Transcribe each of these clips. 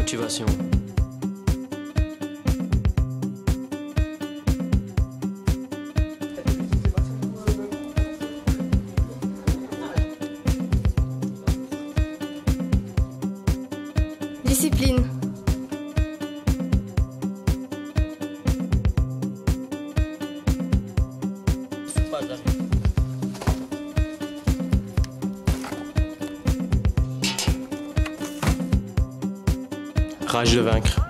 Motivation. Discipline. Rage de vaincre.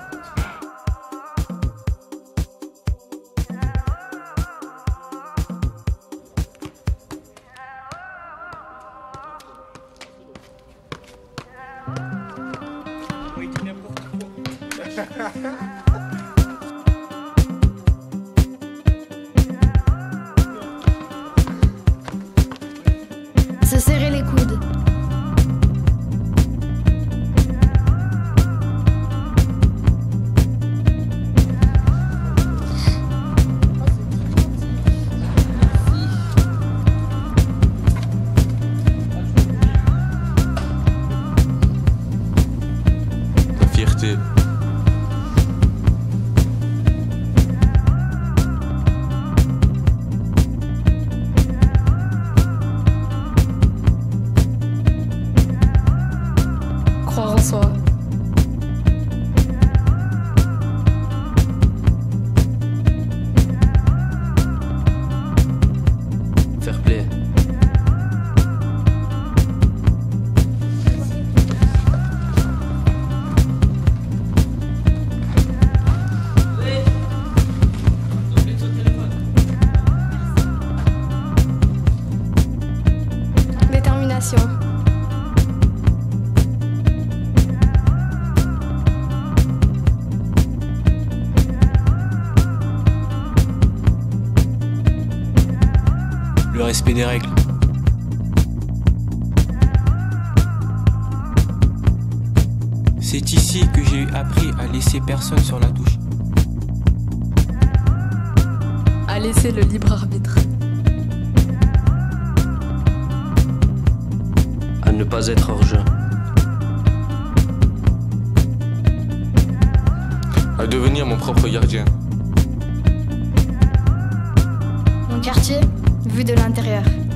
Se serrer les coudes. La fierté. Croire en soi. Fair play. Détermination. Le respect des règles. C'est ici que j'ai appris à laisser personne sur la touche. À laisser le libre arbitre. À ne pas être hors jeu. À devenir mon propre gardien. Mon quartier, vu de l'intérieur.